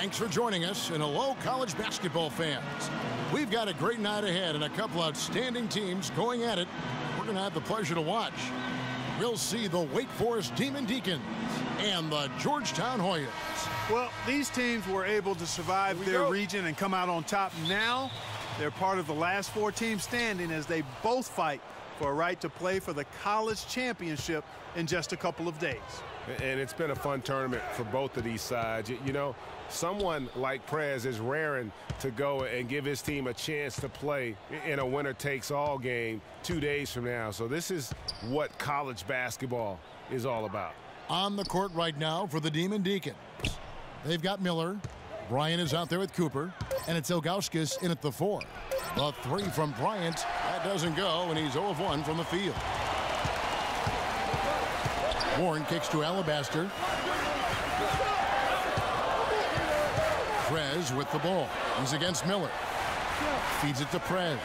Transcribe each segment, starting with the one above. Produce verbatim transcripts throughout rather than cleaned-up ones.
Thanks for joining us, and hello, college basketball fans. We've got a great night ahead and a couple outstanding teams going at it. We're going to have the pleasure to watch. We'll see the Wake Forest Demon Deacons and the Georgetown Hoyas. Well, these teams were able to survive their go. region and come out on top. Now they're part of the last four teams standing as they both fight for a right to play for the college championship in just a couple of days. And it's been a fun tournament for both of these sides. You know, someone like Prez is raring to go and give his team a chance to play in a winner-takes-all game two days from now. So this is what college basketball is all about. On the court right now for the Demon Deacons. They've got Miller. Bryant is out there with Cooper. And it's Ilgauskas in at the four. The three from Bryant. That doesn't go, and he's zero of one from the field. Warren kicks to Alabaster. Prez with the ball. He's against Miller. Feeds it to Prez.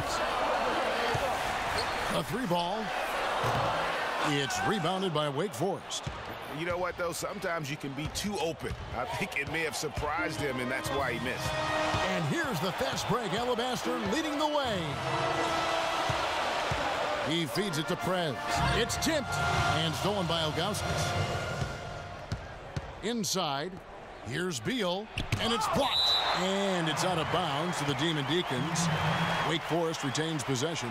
A three ball. It's rebounded by Wake Forest. You know what, though? Sometimes you can be too open. I think it may have surprised him, and that's why he missed. And here's the fast break. Alabaster leading the way. He feeds it to Prez. It's tipped and stolen by Ilgauskas. Inside, here's Beal, and it's blocked. And it's out of bounds to the Demon Deacons. Wake Forest retains possession.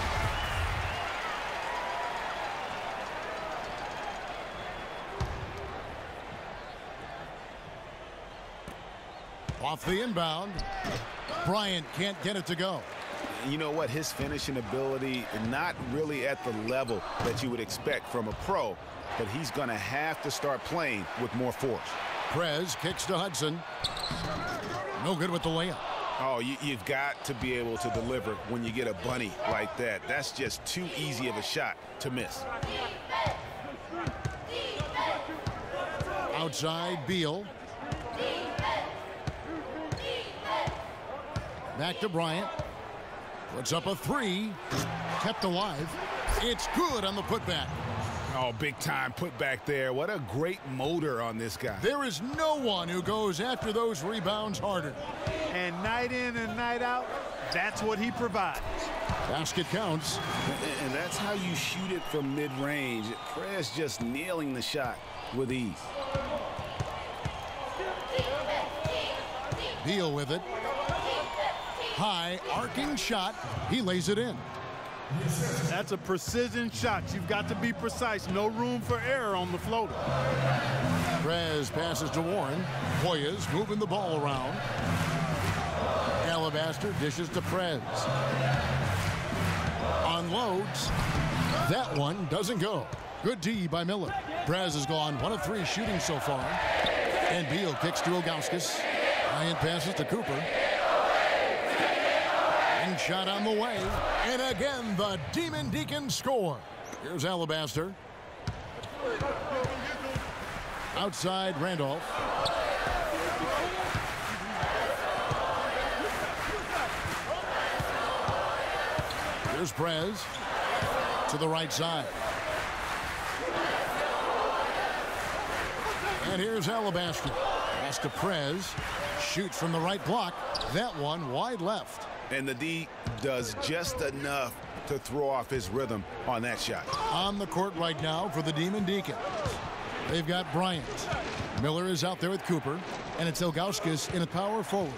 Off the inbound. Bryant can't get it to go. You know what? His finishing ability, not really at the level that you would expect from a pro, but he's going to have to start playing with more force. Prez kicks to Hudson. No good with the layup. Oh, you, you've got to be able to deliver when you get a bunny like that. That's just too easy of a shot to miss. Outside, Beal. Back to Bryant. Puts up a three. Kept alive. It's good on the putback. Oh, big time putback there. What a great motor on this guy. There is no one who goes after those rebounds harder. And night in and night out, that's what he provides. Basket counts. And that's how you shoot it from mid-range. Prez just nailing the shot with ease. Beal with it. High, arcing shot. He lays it in. That's a precision shot. You've got to be precise. No room for error on the floater. Prez passes to Warren. Hoyas moving the ball around. Alabaster dishes to Prez. Unloads. That one doesn't go. Good D by Miller. Prez has gone one of three shooting so far. And Beal kicks to Ilgauskas. Bryant passes to Cooper. And shot on the way. And again, the Demon Deacons score. Here's Alabaster. Outside, Randolph. Here's Prez to the right side. And here's Alabaster. Pass to Prez. Shoots from the right block. That one wide left. And the D does just enough to throw off his rhythm on that shot. On the court right now for the Demon Deacons. They've got Bryant. Miller is out there with Cooper. And it's Ilgauskas in a power forward.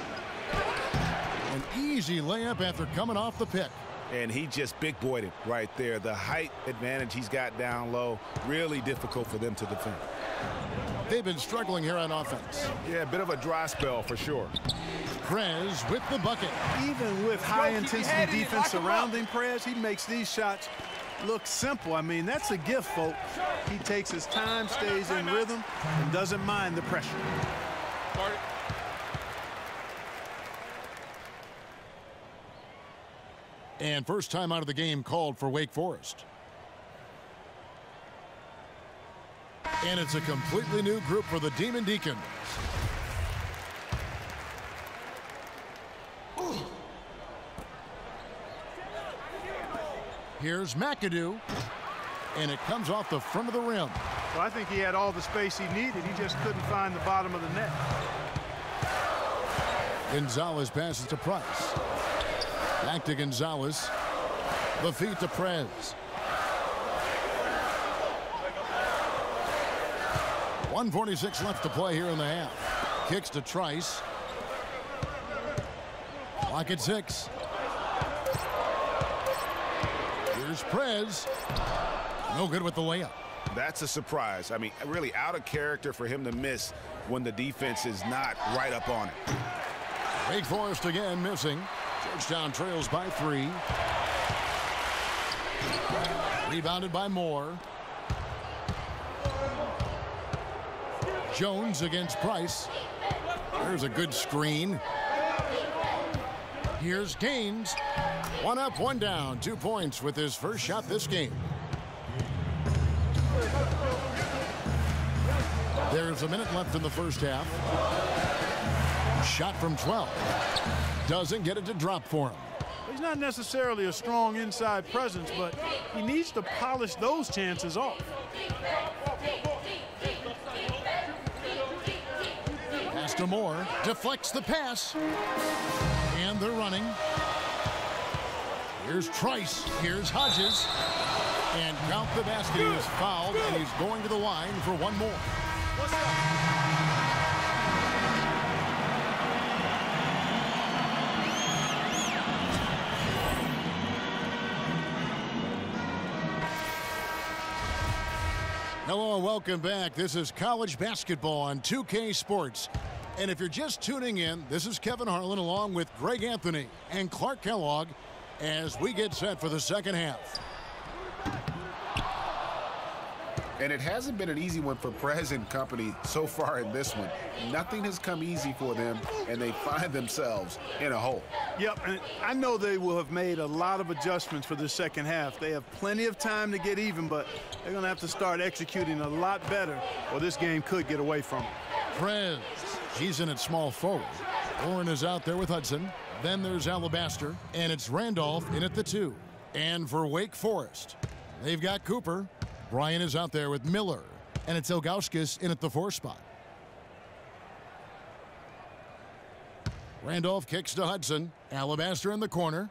An easy layup after coming off the pick. And he just big-boyed it right there. The height advantage he's got down low, really difficult for them to defend. They've been struggling here on offense. Yeah, a bit of a dry spell for sure. Prez with the bucket. Even with high-intensity defense surrounding Prez, he makes these shots look simple. I mean, that's a gift, folks. He takes his time, stays in rhythm, and doesn't mind the pressure. And first time out of the game called for Wake Forest. And it's a completely new group for the Demon Deacons. Here's McAdoo, and it comes off the front of the rim. Well, I think he had all the space he needed. He just couldn't find the bottom of the net. Gonzalez passes to Price. Back to Gonzalez. The feed to Prez. one forty-six left to play here in the half. Kicks to Trice. Clock at six. Here's Prez. No good with the layup. That's a surprise. I mean, really out of character for him to miss when the defense is not right up on it. Wake Forest again missing. Georgetown trails by three. Rebounded by Moore. Jones against Price. There's a good screen. Here's Gaines. One up, one down. Two points with his first shot this game. There's a minute left in the first half. Shot from twelve. Doesn't get it to drop for him. He's not necessarily a strong inside presence, but he needs to polish those chances off. Pass to Moore. Deflects the pass. And they're running. Here's Trice. Here's Hodges. And count the basket. He was fouled, and he's going to the line for one more. Hello and welcome back. This is college basketball on two K Sports. And if you're just tuning in, this is Kevin Harlan along with Greg Anthony and Clark Kellogg as we get set for the second half. And it hasn't been an easy one for Prez and company so far in this one. Nothing has come easy for them, and they find themselves in a hole. Yep, and I know they will have made a lot of adjustments for the second half. They have plenty of time to get even, but they're going to have to start executing a lot better, or this game could get away from them. Prez, he's in at small forward. Warren is out there with Hudson. Then there's Alabaster, and it's Randolph in at the two. And for Wake Forest, they've got Cooper. Brian is out there with Miller, and it's Ilgauskas in at the four spot. Randolph kicks to Hudson. Alabaster in the corner.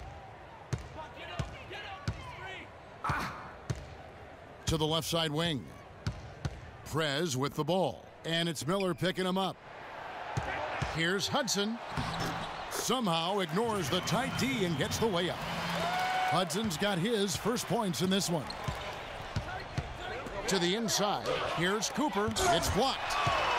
Ah. To the left side wing. Prez with the ball, and it's Miller picking him up. Here's Hudson. Somehow ignores the tight D and gets the layup. Hudson's got his first points in this one. To the inside. Here's Cooper. It's blocked.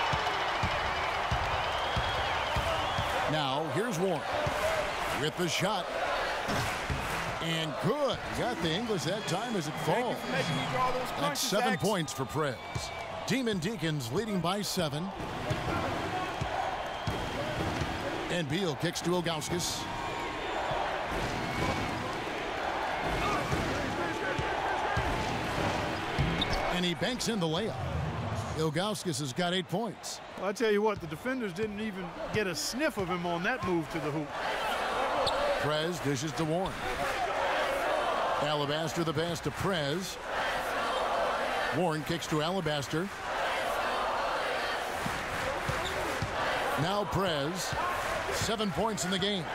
Now, here's Warren with the shot. And good. Got the English that time as it falls. That's seven points for Prez. Demon Deacons leading by seven. And Beal kicks to Ilgauskas. And he banks in the layup. Ilgauskas has got eight points. Well, I tell you what, the defenders didn't even get a sniff of him on that move to the hoop. Prez dishes to Warren. Alabaster the pass to Prez. Warren kicks to Alabaster. Now Prez. Seven points in the game.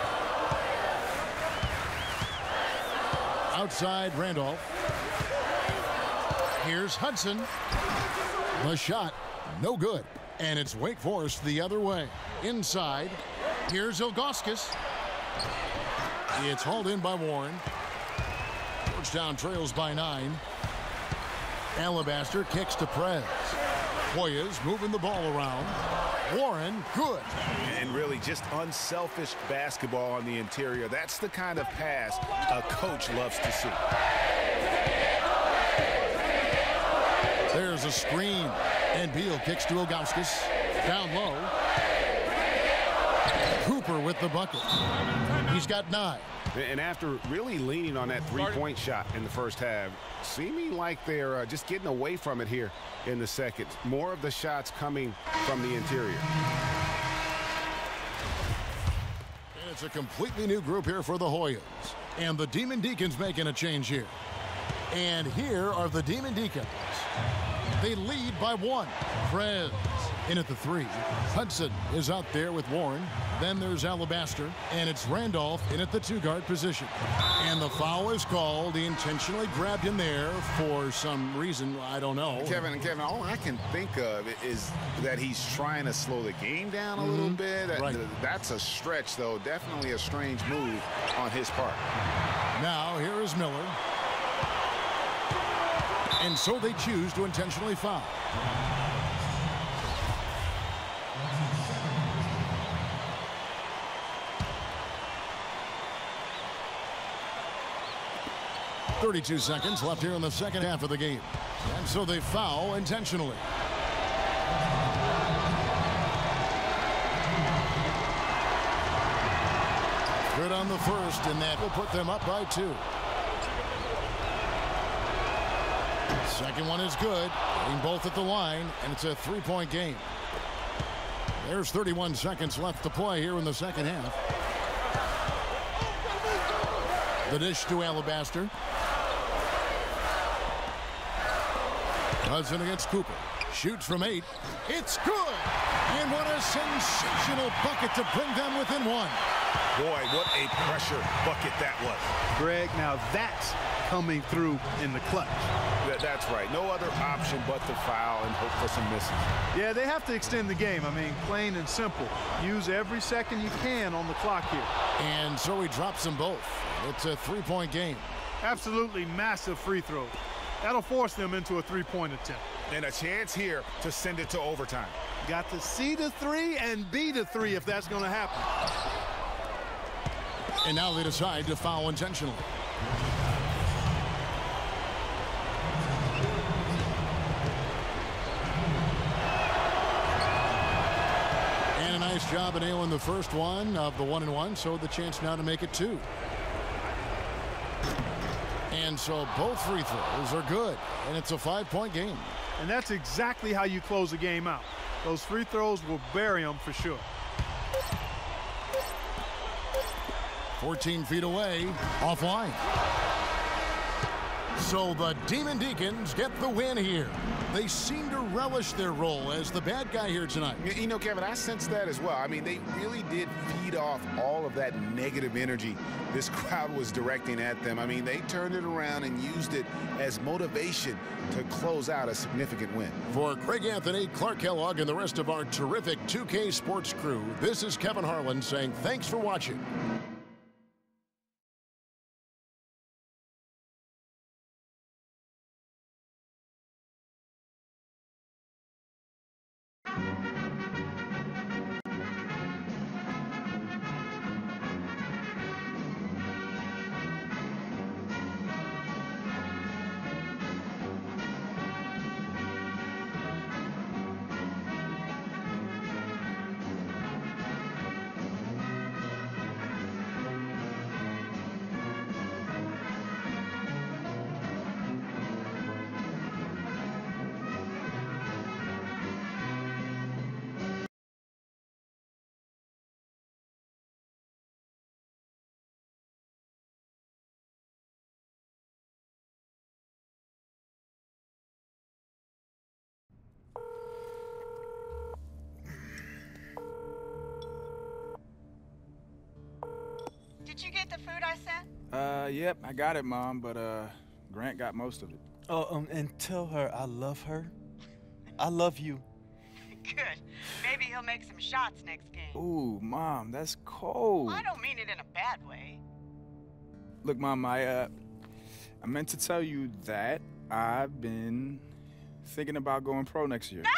Outside Randolph. Here's Hudson. The shot, no good. And it's Wake Forest the other way. Inside, here's Ilgauskas. It's hauled in by Warren. Georgetown trails by nine. Alabaster kicks to Prez. Hoyas moving the ball around. Warren, good. And really just unselfish basketball on the interior. That's the kind of pass a coach loves to see. There's a screen, and Beal kicks to Ilgauskas. Down low. Cooper with the bucket. He's got nine. And after really leaning on that three-point shot in the first half, seeming like they're uh, just getting away from it here in the second. More of the shots coming from the interior. It's a completely new group here for the Hoyas. And the Demon Deacons making a change here. And here are the Demon Deacons. They lead by one. Prez in at the three. Hudson is out there with Warren. Then there's Alabaster, and it's Randolph in at the two-guard position. And the foul is called. He intentionally grabbed him there for some reason, I don't know. Kevin, Kevin, all I can think of is that he's trying to slow the game down a mm-hmm. little bit. Right. That's a stretch, though. Definitely a strange move on his part. Now, here is Miller. And so they choose to intentionally foul. thirty-two seconds left here in the second half of the game. And so they foul intentionally. Good on the first, and that will put them up by two. Second one is good. Getting both at the line, and it's a three-point game. There's thirty-one seconds left to play here in the second half. The dish to Alabaster. Hudson against Cooper. Shoots from eight. It's good. And what a sensational bucket to bring them within one. Boy, what a pressure bucket that was. Greg, now that's coming through in the clutch. That, that's right. No other option but to foul and hope for some misses. Yeah, they have to extend the game. I mean, plain and simple. Use every second you can on the clock here. And so he drops them both. It's a three-point game. Absolutely massive free throws. That'll force them into a three-point attempt. And a chance here to send it to overtime. Got to see the three and be the three if that's going to happen. And now they decide to foul intentionally. And a nice job of nailing the first one of the one and one, so the chance now to make it two. And so both free throws are good, and it's a five-point game. And that's exactly how you close a game out. Those free throws will bury them for sure. fourteen feet away, offline. So the Demon Deacons get the win here. They seem to relish their role as the bad guy here tonight. You know, Kevin, I sense that as well. I mean, they really did feed off all of that negative energy this crowd was directing at them. I mean, they turned it around and used it as motivation to close out a significant win. For Craig Anthony, Clark Kellogg, and the rest of our terrific two K Sports crew, this is Kevin Harlan saying thanks for watching. Did you get the food I sent? Uh, yep, I got it, Mom, but, uh, Grant got most of it. Oh, um, and tell her I love her. I love you. Good. Maybe he'll make some shots next game. Ooh, Mom, that's cold. I don't mean it in a bad way. Look, Mom, I, uh, I meant to tell you that I've been thinking about going pro next year.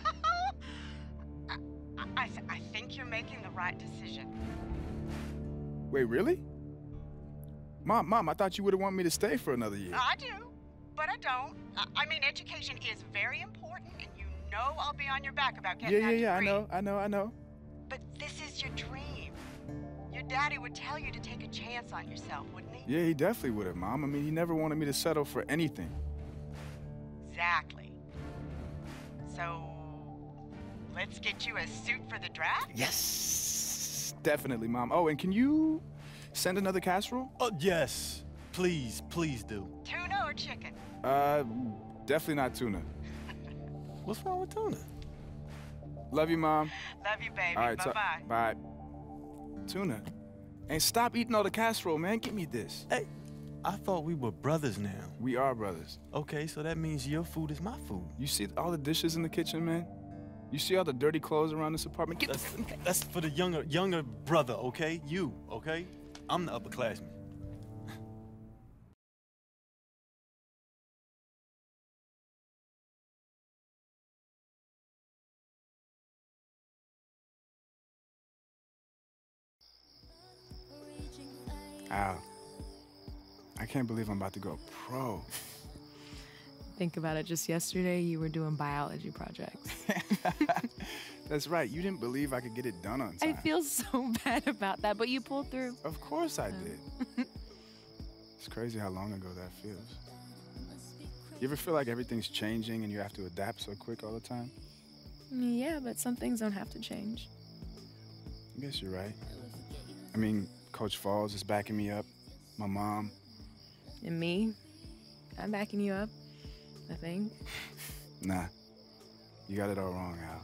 I, I, I think you're making the right decision. Wait, really? Mom, Mom, I thought you would have wanted me to stay for another year. I do, but I don't. I, I mean, education is very important, and you know I'll be on your back about getting Yeah, yeah, yeah, that I degree. know, I know, I know. But this is your dream. Your daddy would tell you to take a chance on yourself, wouldn't he? Yeah, he definitely would have, Mom. I mean, he never wanted me to settle for anything. Exactly. So, let's get you a suit for the draft? Yes, definitely, Mom. Oh, and can you send another casserole? Oh, yes. Please, please do. Tuna or chicken? Uh, definitely not tuna. What's wrong with tuna? Love you, Mom. Love you, baby. All right, Bye-bye. bye. Tuna. And stop eating all the casserole, man. Give me this. Hey, I thought we were brothers now. We are brothers. Okay, so that means your food is my food. You see all the dishes in the kitchen, man? You see all the dirty clothes around this apartment? Get That's, that's for the younger younger brother, okay? You, okay? I'm the upperclassman. Al, I can't believe I'm about to go pro. Think about it. Just yesterday, you were doing biology projects. That's right. You didn't believe I could get it done on time. I feel so bad about that, but you pulled through. Of course I did. It's crazy how long ago that feels. You ever feel like everything's changing and you have to adapt so quick all the time? Yeah, but some things don't have to change. I guess you're right. I mean, Coach Falls is backing me up. My mom. And me, I'm backing you up, I think. Nah, you got it all wrong, Al.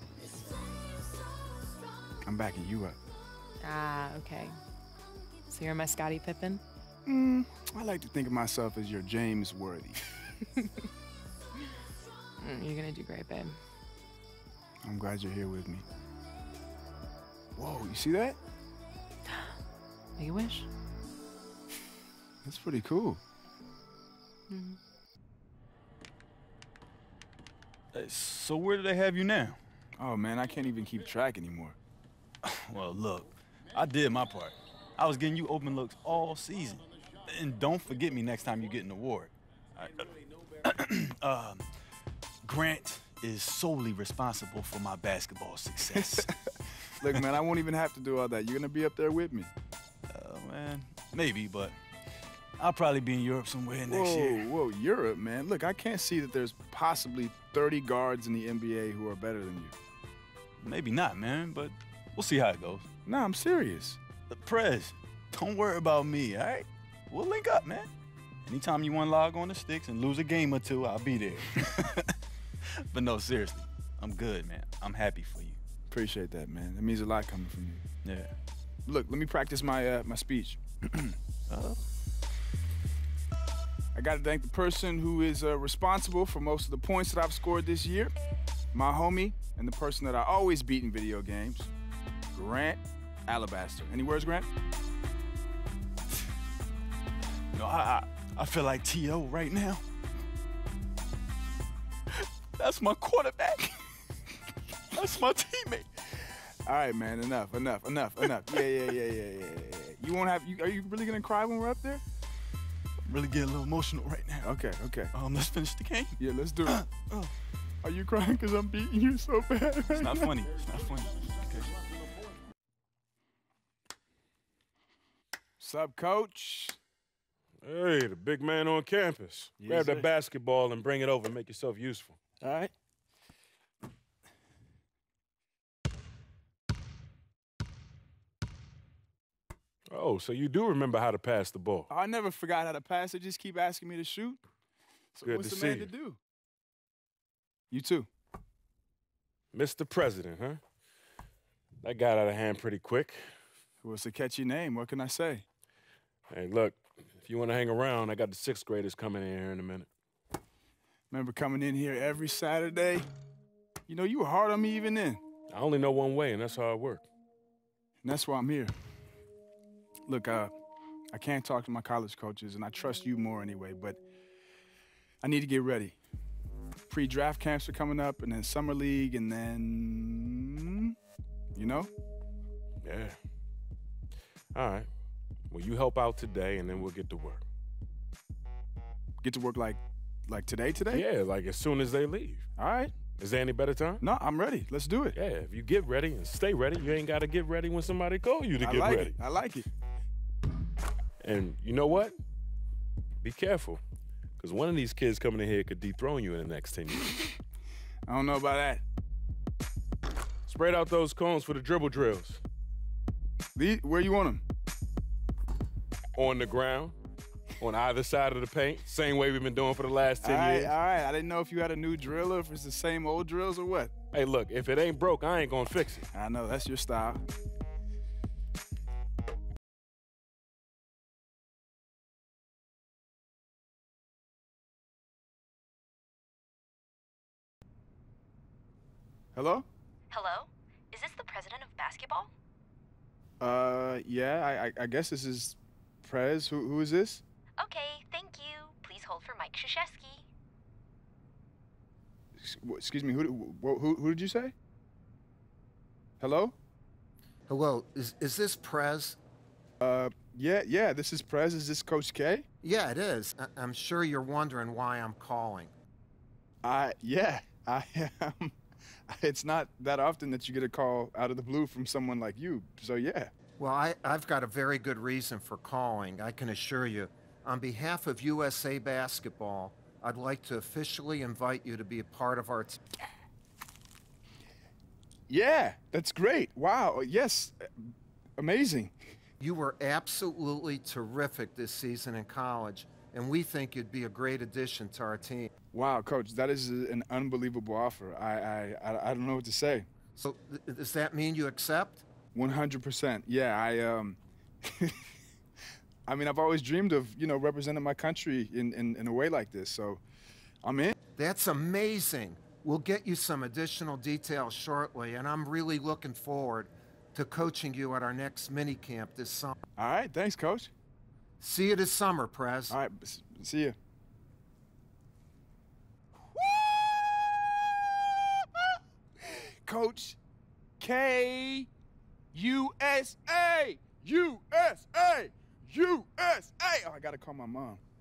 I'm backing you up. Ah, okay. So you're my Scottie Pippen? Mm, I like to think of myself as your James Worthy. Mm, you're gonna do great, babe. I'm glad you're here with me. Whoa, you see that? Make a wish. That's pretty cool. Mm-hmm. Hey, so where do they have you now? Oh, man, I can't even keep track anymore. Well, look, I did my part. I was getting you open looks all season. And don't forget me next time you get an award. um, Grant is solely responsible for my basketball success. Look, man, I won't even have to do all that. You're gonna be up there with me. Uh, man, maybe, but I'll probably be in Europe somewhere next whoa, year. Whoa, Europe, man. Look, I can't see that there's possibly thirty guards in the N B A who are better than you. Maybe not, man, but we'll see how it goes. Nah, I'm serious. But Prez, don't worry about me, all right? We'll link up, man. Anytime you want to log on the sticks and lose a game or two, I'll be there. But no, seriously, I'm good, man. I'm happy for you. Appreciate that, man. That means a lot coming from you. Yeah. Look, let me practice my uh, my speech. uh I got to thank the person who is uh, responsible for most of the points that I've scored this year, my homie, and the person that I always beat in video games, Grant Alabaster. Any words, Grant? No, I, I I feel like T O right now. That's my quarterback. That's my teammate. All right, man. Enough. Enough. Enough. Enough. Yeah, yeah, yeah, yeah, yeah, yeah. You won't have. You, are you really gonna cry when we're up there? I'm really getting a little emotional right now. Okay. Okay. Um, let's finish the game. Yeah, let's do it. Oh. Are you crying because I'm beating you so bad? It's not funny. It's not funny. Okay. What's up, Coach? Hey, the big man on campus. Yes, Grab sir. that basketball and bring it over and make yourself useful. All right. Oh, so you do remember how to pass the ball. I never forgot how to pass. They just keep asking me to shoot. So Good what's to the see man you. to do? You too. Mister President, huh? That got out of hand pretty quick. Well, it's a catchy name. What can I say? Hey, look, if you want to hang around, I got the sixth graders coming in here in a minute. Remember coming in here every Saturday? You know, you were hard on me even then. I only know one way, and that's how I work. And that's why I'm here. Look, uh, I can't talk to my college coaches, and I trust you more anyway, but I need to get ready. Pre-draft camps are coming up, and then summer league, and then, you know? Yeah. All right. Well, you help out today, and then we'll get to work. Get to work like, like today, today? Yeah, like as soon as they leave. All right. Is there any better time? No, I'm ready. Let's do it. Yeah, if you get ready and stay ready, you ain't got to get ready when somebody call you to I get like ready. it. I like it. And you know what? Be careful, because one of these kids coming in here could dethrone you in the next ten years. I don't know about that. Spread out those cones for the dribble drills. Lee, where you want them? On the ground, on either side of the paint, same way we've been doing for the last ten all right, years. All right, I didn't know if you had a new drill or if it's the same old drills or what. Hey, look, if it ain't broke, I ain't gonna fix it. I know, that's your style. Hello? Hello? Is this the president of basketball? Uh, yeah, I, I, I guess this is Prez. Who, who is this? Okay, thank you. Please hold for Mike Krzyzewski. Excuse me, who, who, who, who did you say? Hello? Hello, is, is this Prez? Uh, yeah, yeah, this is Prez. Is this Coach K? Yeah, it is. I I'm sure you're wondering why I'm calling. I, yeah, I am. It's not that often that you get a call out of the blue from someone like you, so yeah. Well, I, I've got a very good reason for calling, I can assure you. On behalf of U S A Basketball, I'd like to officially invite you to be a part of our team. Yeah, that's great. Wow, yes, amazing. You were absolutely terrific this season in college, and we think you'd be a great addition to our team. Wow, Coach, that is an unbelievable offer. I, I, I don't know what to say. So th does that mean you accept? one hundred percent. Yeah, I, um, I mean, I've always dreamed of, you know, representing my country in, in, in a way like this, so I'm in. That's amazing. We'll get you some additional details shortly, and I'm really looking forward to coaching you at our next mini camp this summer. All right, thanks, Coach. See you this summer, Prez. All right, see you. Coach K, U S A, U S A, U S A. Oh, I gotta call my mom.